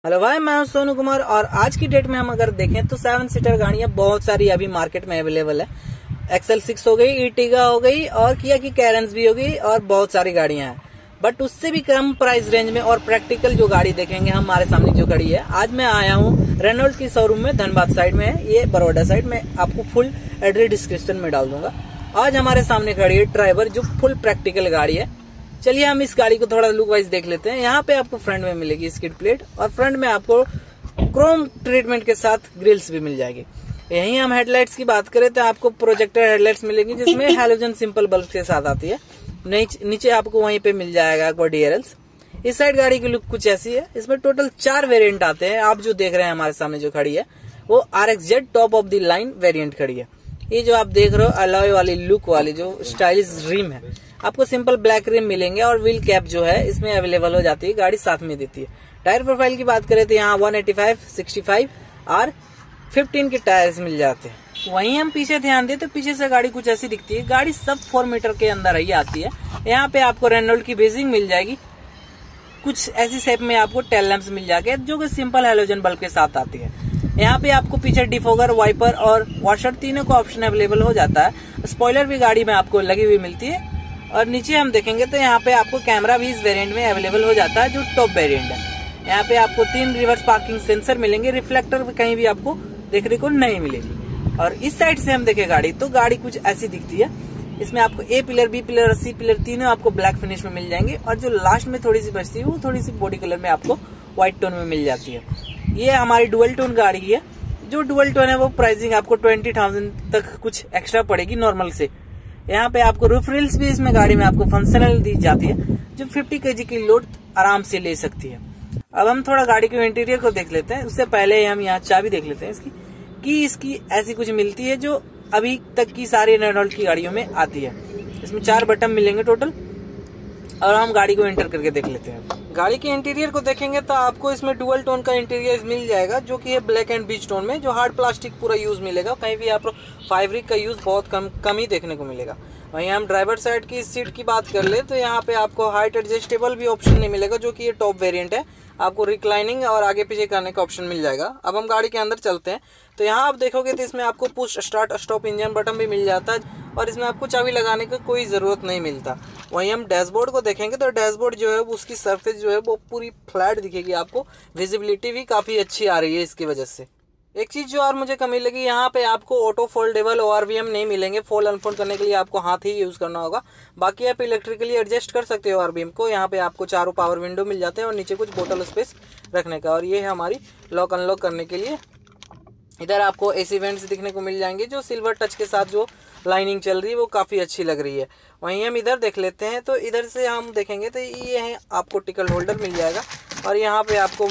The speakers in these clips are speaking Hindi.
हेलो भाई, मैं हूं सोनू कुमार और आज की डेट में हम अगर देखें तो 7 सीटर गाड़ियां बहुत सारी अभी मार्केट में अवेलेबल है। XL6 हो गई, Ertiga हो गई और किया की कैरेंस भी हो गई और बहुत सारी गाड़ियां हैं। बट उससे भी कम प्राइस रेंज में और प्रैक्टिकल जो गाड़ी देखेंगे हम, हमारे सामने जो गाड़ी है, आज मैं आया हूँ रेनॉल्ट की शोरूम में। धनबाद साइड में है, ये बड़ौदा साइड में। आपको फुल एड्रेस डिस्क्रिप्शन में डाल दूंगा। आज हमारे सामने खड़ी है ड्राइवर, जो फुल प्रैक्टिकल गाड़ी है। चलिए हम इस गाड़ी को थोड़ा लुक वाइज देख लेते हैं। यहाँ पे आपको फ्रंट में मिलेगी स्किड प्लेट और फ्रंट में आपको क्रोम ट्रीटमेंट के साथ ग्रिल्स भी मिल जाएगी। यहीं हम हेडलाइट्स की बात करें तो आपको प्रोजेक्टर हेडलाइट्स मिलेगी, जिसमें हैलोजन सिंपल बल्ब के साथ आती है। नीचे आपको वहीं पे मिल जाएगा आपको DRLs। इस साइड गाड़ी की लुक कुछ ऐसी है। इसमें टोटल 4 वेरिएंट आते हैं। आप जो देख रहे हैं हमारे सामने जो खड़ी है वो RXZ top of the line variant खड़ी है। ये जो आप देख रहे हो अलॉय वाली लुक वाली जो स्टाइलिश रिम है, आपको सिंपल ब्लैक रिम मिलेंगे और व्हील कैप जो है इसमें अवेलेबल हो जाती है, गाड़ी साथ में देती है। टायर प्रोफाइल की बात करें तो यहाँ 185, 65 और 15 के टायर्स मिल जाते हैं। वहीं हम पीछे ध्यान दें तो पीछे से गाड़ी कुछ ऐसी दिखती है। गाड़ी सब 4 मीटर के अंदर ही आती है। यहाँ पे आपको रेनॉल्ट की बेसिंग मिल जाएगी। कुछ ऐसी शेप में आपको टेल लैंप्स मिल जाएंगे जो कि सिंपल हैलोजन बल्ब के साथ आती है। यहाँ पे आपको पीछे डिफोगर, वाइपर और वॉशर तीनों का ऑप्शन अवेलेबल हो जाता है। स्पॉइलर भी गाड़ी में आपको लगी हुई मिलती है। और नीचे हम देखेंगे तो यहाँ पे आपको कैमरा भी इस वेरिएंट में अवेलेबल हो जाता है, जो टॉप वेरिएंट है। यहाँ पे आपको 3 रिवर्स पार्किंग सेंसर मिलेंगे। रिफ्लेक्टर कहीं भी आपको देखने को नहीं मिलेगी। और इस साइड से हम देखें गाड़ी तो गाड़ी कुछ ऐसी दिखती है। इसमें आपको A पिलर, B पिलर और C पिलर तीनों आपको ब्लैक फिनिश में मिल जाएंगे। और जो लास्ट में थोड़ी सी बचती है वो थोड़ी सी बॉडी कलर में आपको व्हाइट टोन में मिल जाती है। ये हमारी डुअल टोन गाड़ी है। जो डुअल टोन है वो प्राइसिंग आपको 20,000 तक कुछ एक्स्ट्रा पड़ेगी नॉर्मल से। यहाँ पे आपको रूफ रिल्स भी इसमें गाड़ी में आपको फंक्शनल दी जाती है, जो 50 kg की लोड आराम से ले सकती है। अब हम थोड़ा गाड़ी के इंटीरियर को देख लेते हैं। उससे पहले हम यहाँ चाबी देख लेते हैं इसकी ऐसी कुछ मिलती है जो अभी तक की सारी रेनॉल्ट की गाड़ियों में आती है। इसमें 4 बटन मिलेंगे टोटल। और हम गाड़ी को एंटर करके देख लेते हैं। गाड़ी के इंटीरियर को देखेंगे तो आपको इसमें डुअल टोन का इंटीरियर मिल जाएगा, जो कि है ब्लैक एंड बीच टोन में, जो हार्ड प्लास्टिक पूरा यूज मिलेगा। कहीं भी आपको फैब्रिक का यूज बहुत कम ही देखने को मिलेगा। वहीं हम ड्राइवर साइड की सीट की बात कर ले तो यहाँ पे आपको हाइट एडजस्टेबल भी ऑप्शन नहीं मिलेगा, जो कि ये टॉप वेरिएंट है। आपको रिक्लाइनिंग और आगे पीछे करने का ऑप्शन मिल जाएगा। अब हम गाड़ी के अंदर चलते हैं तो यहाँ आप देखोगे तो इसमें आपको push start stop engine button भी मिल जाता है और इसमें आपको चाबी लगाने का कोई ज़रूरत नहीं मिलता। वहीं हम डैशबोर्ड को देखेंगे तो डैशबोर्ड जो है उसकी सरफेस जो है वो पूरी फ्लैट दिखेगी। आपको विजिबिलिटी भी काफ़ी अच्छी आ रही है इसकी वजह से। एक चीज़ जो और मुझे कमी लगी, यहाँ पे आपको ऑटो फोल्डेबल ORVM नहीं मिलेंगे। फोल्ड अनफोल्ड करने के लिए आपको हाथ ही यूज़ करना होगा। बाकी आप इलेक्ट्रिकली एडजस्ट कर सकते हो ORVM को। यहाँ पे आपको चारों पावर विंडो मिल जाते हैं और नीचे कुछ बोतल स्पेस रखने का। और ये है हमारी लॉक अनलॉक करने के लिए। इधर आपको AC वेंट्स दिखने को मिल जाएंगे, जो सिल्वर टच के साथ जो लाइनिंग चल रही है वो काफ़ी अच्छी लग रही है। वहीं हम इधर देख लेते हैं तो इधर से हम देखेंगे तो ये है आपको टिकट होल्डर मिल जाएगा। और यहाँ पे आपको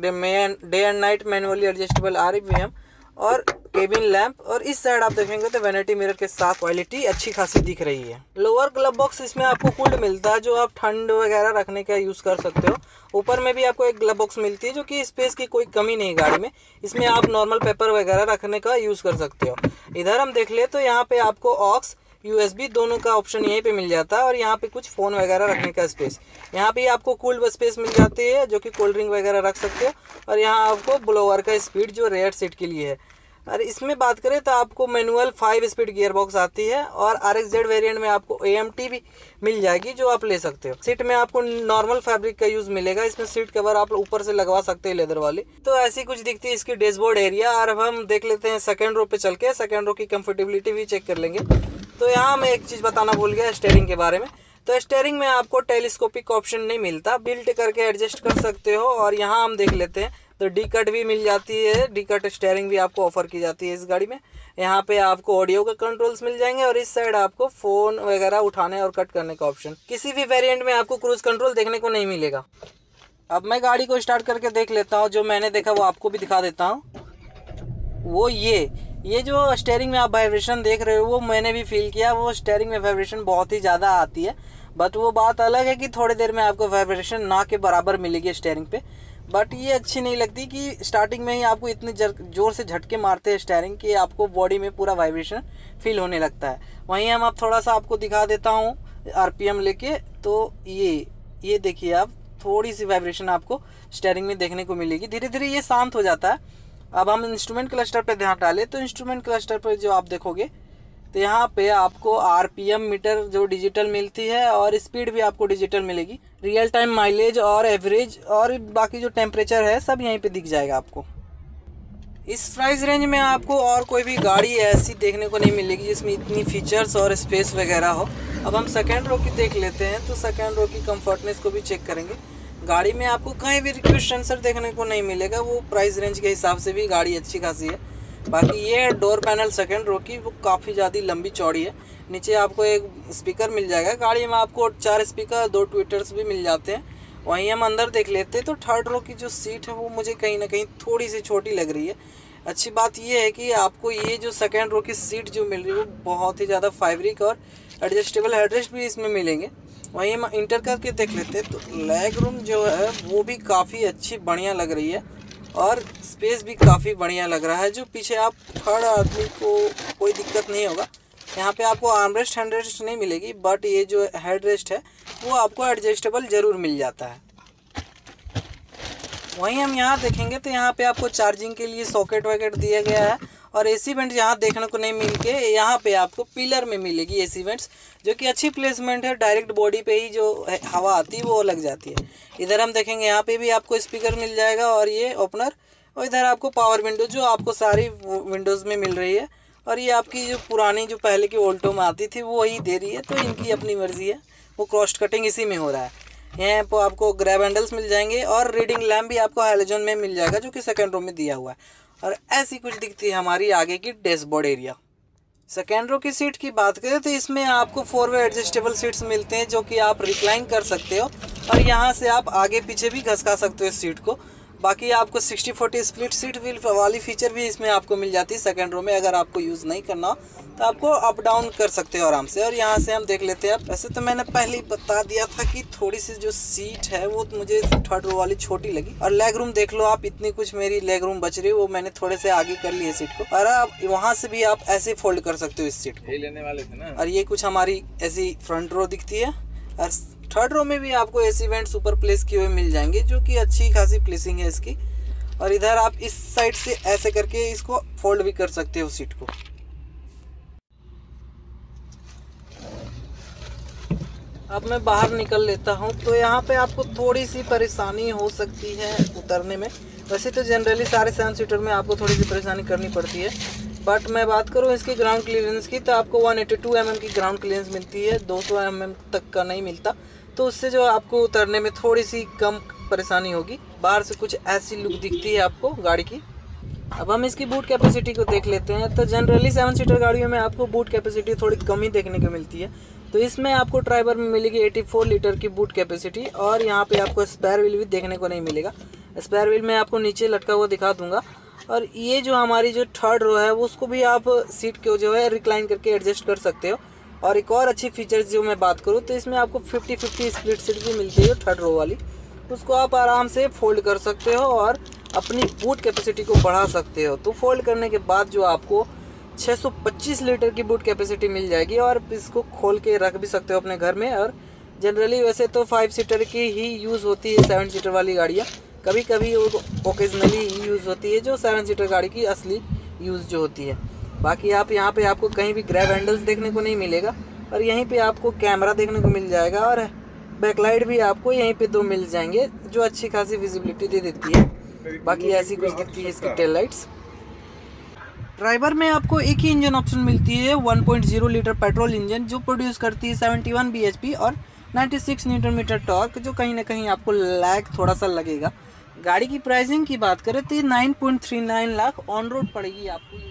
day and night manually adjustable RVM और केबिन लैंप। और इस साइड आप देखेंगे तो वैनिटी मिरर के साथ क्वालिटी अच्छी खासी दिख रही है। लोअर ग्लव बॉक्स इसमें आपको कूल्ड मिलता है, जो आप ठंड वगैरह रखने का यूज़ कर सकते हो। ऊपर में भी आपको एक ग्लव बॉक्स मिलती है, जो कि स्पेस की कोई कमी नहीं गाड़ी में। इसमें आप नॉर्मल पेपर वगैरह रखने का यूज़ कर सकते हो। इधर हम देख ले तो यहाँ पे आपको ऑक्स USB दोनों का ऑप्शन यहीं पे मिल जाता है। और यहाँ पे कुछ फ़ोन वगैरह रखने का स्पेस, यहाँ पे आपको कूल्ड स्पेस मिल जाती है, जो कि कोल्ड ड्रिंक वगैरह रख सकते हो। और यहाँ आपको ब्लोअर का स्पीड जो रेयर सीट के लिए है। और इसमें बात करें तो आपको मैनुअल 5 स्पीड गियर बॉक्स आती है। और RXZ वेरिएंट में आपको AMT भी मिल जाएगी, जो आप ले सकते हो। सीट में आपको नॉर्मल फैब्रिक का यूज़ मिलेगा। इसमें सीट कवर आप ऊपर से लगवा सकते हैं लेदर वाली। तो ऐसी कुछ दिखती है इसकी डैशबोर्ड एरिया। और अब हम देख लेते हैं सेकेंड रो पे चल के, सेकेंड रो की कंफर्टेबिलिटी भी चेक कर लेंगे। तो यहाँ मैं एक चीज़ बताना भूल गया स्टीयरिंग के बारे में। तो स्टीयरिंग में आपको टेलीस्कोपिक ऑप्शन नहीं मिलता, बिल्ट करके एडजस्ट कर सकते हो। और यहाँ हम देख लेते हैं तो डी कट भी मिल जाती है। डी कट स्टीयरिंग भी आपको ऑफर की जाती है इस गाड़ी में। यहाँ पे आपको ऑडियो का कंट्रोल्स मिल जाएंगे और इस साइड आपको फ़ोन वगैरह उठाने और कट करने का ऑप्शन। किसी भी वेरिएंट में आपको क्रूज कंट्रोल देखने को नहीं मिलेगा। अब मैं गाड़ी को स्टार्ट करके देख लेता हूँ। जो मैंने देखा वो आपको भी दिखा देता हूँ। वो ये जो स्टीयरिंग में आप वाइब्रेशन देख रहे हो वो मैंने भी फील किया। वो स्टीयरिंग में वाइब्रेशन बहुत ही ज़्यादा आती है। बट वो बात अलग है कि थोड़ी देर में आपको वाइब्रेशन ना के बराबर मिलेगी स्टीयरिंग पे। बट ये अच्छी नहीं लगती कि स्टार्टिंग में ही आपको इतने जोर से झटके मारते हैं स्टीयरिंग कि आपको बॉडी में पूरा वाइब्रेशन फील होने लगता है। वहीं हम अब थोड़ा सा आपको दिखा देता हूँ RPM लेके। तो ये देखिए आप थोड़ी सी वाइब्रेशन आपको स्टीयरिंग में देखने को मिलेगी। धीरे धीरे ये शांत हो जाता है। अब हम इंस्ट्रूमेंट क्लस्टर पे ध्यान डालें तो इंस्ट्रूमेंट क्लस्टर पर जो आप देखोगे तो यहाँ पे आपको आरपीएम मीटर जो डिजिटल मिलती है और स्पीड भी आपको डिजिटल मिलेगी। रियल टाइम माइलेज और एवरेज और बाकी जो टेम्परेचर है सब यहीं पे दिख जाएगा आपको। इस प्राइस रेंज में आपको और कोई भी गाड़ी ऐसी देखने को नहीं मिलेगी जिसमें इतनी फीचर्स और स्पेस वगैरह हो। अब हम सेकेंड रो की देख लेते हैं तो सेकेंड रो की कंफर्टनेस को भी चेक करेंगे। गाड़ी में आपको कहीं भी रिक्वेस्ट सेंसर देखने को नहीं मिलेगा, वो प्राइस रेंज के हिसाब से भी गाड़ी अच्छी खासी है। बाकी ये डोर पैनल सेकेंड रो की वो काफ़ी ज़्यादा लंबी चौड़ी है। नीचे आपको एक स्पीकर मिल जाएगा। गाड़ी में आपको 4 स्पीकर 2 ट्विटर्स भी मिल जाते हैं। वहीं हम अंदर देख लेते हैं तो थर्ड रो की जो सीट है वो मुझे कहीं ना कहीं थोड़ी सी छोटी लग रही है। अच्छी बात ये है कि आपको ये जो सेकेंड रो की सीट जो मिल रही है वो बहुत ही ज़्यादा फैब्रिक और एडजस्टेबल हेडरेस्ट भी इसमें मिलेंगे। वहीं हम इंटर करके देख लेते हैं तो लेग रूम जो है वो भी काफ़ी अच्छी बढ़िया लग रही है और स्पेस भी काफ़ी बढ़िया लग रहा है। जो पीछे आप थर्ड आदमी को कोई दिक्कत नहीं होगा। यहाँ पे आपको आर्मरेस्ट हैंडरेस्ट नहीं मिलेगी, बट ये जो हेडरेस्ट है वो आपको एडजस्टेबल ज़रूर मिल जाता है। वहीं हम यहाँ देखेंगे तो यहाँ पे आपको चार्जिंग के लिए सॉकेट वॉकेट दिया गया है और एसी वेंट यहाँ देखने को नहीं मिलके यहाँ पे आपको पिलर में मिलेगी एसी वेंट्स, जो कि अच्छी प्लेसमेंट है। डायरेक्ट बॉडी पे ही जो हवा आती है वो लग जाती है। इधर हम देखेंगे यहाँ पे भी आपको स्पीकर मिल जाएगा और ये ओपनर, और इधर आपको पावर विंडो जो आपको सारी विंडोज़ में मिल रही है। और ये आपकी जो पुरानी जो पहले की ऑल्टो में आती थी वो ही दे रही है, तो इनकी अपनी मर्जी है। वो क्रॉस कटिंग इसी में हो रहा है। यहाँ पर आपको ग्रैब हैंडल्स मिल जाएंगे और रीडिंग लैम्प भी आपको हैलोजन में मिल जाएगा, जो कि सेकेंड रो में दिया हुआ है। और ऐसी कुछ दिखती है हमारी आगे की डैशबोर्ड एरिया। सेकेंड रो की सीट की बात करें तो इसमें आपको 4 वे एडजस्टेबल सीट्स मिलते हैं, जो कि आप रिक्लाइन कर सकते हो और यहाँ से आप आगे पीछे भी घसका सकते हो इस सीट को। बाकी आपको 60-40 स्प्लिट सीट व्हील वाली फीचर भी इसमें आपको मिल जाती है सेकेंड रो में। अगर आपको यूज़ नहीं करना हो तो आपको अप डाउन कर सकते हो आराम से। और यहाँ से हम देख लेते हैं। वैसे तो मैंने पहले ही बता दिया था कि थोड़ी सी जो सीट है वो मुझे थर्ड रो वाली छोटी लगी। और लेग रूम देख लो आप, इतनी कुछ मेरी लेग रूम बच रही है, वो मैंने थोड़े से आगे कर ली है सीट को। और आप वहाँ से भी आप ऐसे फोल्ड कर सकते हो इस सीट को। लेने वाले थे ना। और ये कुछ हमारी ऐसी फ्रंट रो दिखती है। और थर्ड रो में भी आपको एसी वेंट सुपर प्लेस किए हुए मिल जाएंगे, जो कि अच्छी खासी प्लेसिंग है इसकी। और इधर आप इस साइड से ऐसे करके इसको फोल्ड भी कर सकते हो सीट को। अब मैं बाहर निकल लेता हूं तो यहाँ पे आपको थोड़ी सी परेशानी हो सकती है उतरने में। वैसे तो जनरली सारे 7 सीटर में आपको थोड़ी सी परेशानी करनी पड़ती है, बट मैं बात करूँ इसकी ग्राउंड क्लियरेंस की तो आपको 182 mm की ग्राउंड क्लियरेंस मिलती है, 200 mm तक का नहीं मिलता। तो उससे जो आपको उतरने में थोड़ी सी कम परेशानी होगी। बाहर से कुछ ऐसी लुक दिखती है आपको गाड़ी की। अब हम इसकी बूट कैपेसिटी को देख लेते हैं तो जनरली 7 सीटर गाड़ियों में आपको बूट कैपेसिटी थोड़ी कम ही देखने को मिलती है। तो इसमें आपको ड्राइवर में मिलेगी 84 लीटर की बूट कैपेसिटी। और यहाँ पे आपको स्पेयर व्हील भी देखने को नहीं मिलेगा। स्पेयर व्हील मैं आपको नीचे लटका हुआ दिखा दूंगा। और ये जो हमारी जो थर्ड रो है वो उसको भी आप सीट को जो है रिक्लाइन करके एडजस्ट कर सकते हो। और एक और अच्छी फीचर्स जो मैं बात करूँ तो इसमें आपको 50-50 स्प्लिट सीट भी मिलती है थर्ड रो वाली। उसको आप आराम से फोल्ड कर सकते हो और अपनी बूट कैपेसिटी को बढ़ा सकते हो। तो फोल्ड करने के बाद जो आपको 625 लीटर की बूट कैपेसिटी मिल जाएगी और इसको खोल के रख भी सकते हो अपने घर में। और जनरली वैसे तो 5 सीटर की ही यूज़ होती है 7 सीटर वाली गाड़ियाँ, कभी कभी ओकेजनली ही यूज़ होती है जो 7 सीटर गाड़ी की असली यूज़ जो होती है। बाकी आप यहाँ पे आपको कहीं भी ग्रैब हैंडल्स देखने को नहीं मिलेगा। और यहीं पे आपको कैमरा देखने को मिल जाएगा और बैकलाइट भी आपको यहीं पे 2 मिल जाएंगे, जो अच्छी खासी विजिबिलिटी दे देती है। बाकी ऐसी कुछ दिखती है इसकी टेल लाइट्स। ड्राइवर में आपको एक ही इंजन ऑप्शन मिलती है, 1.0 लीटर पेट्रोल इंजन, जो प्रोड्यूस करती है 71 bhp और 96 न्यूटन मीटर टॉर्क, जो कहीं ना कहीं आपको लैग थोड़ा सा लगेगा। गाड़ी की प्राइसिंग की बात करें तो 9.39 लाख ऑन रोड पड़ेगी आपको।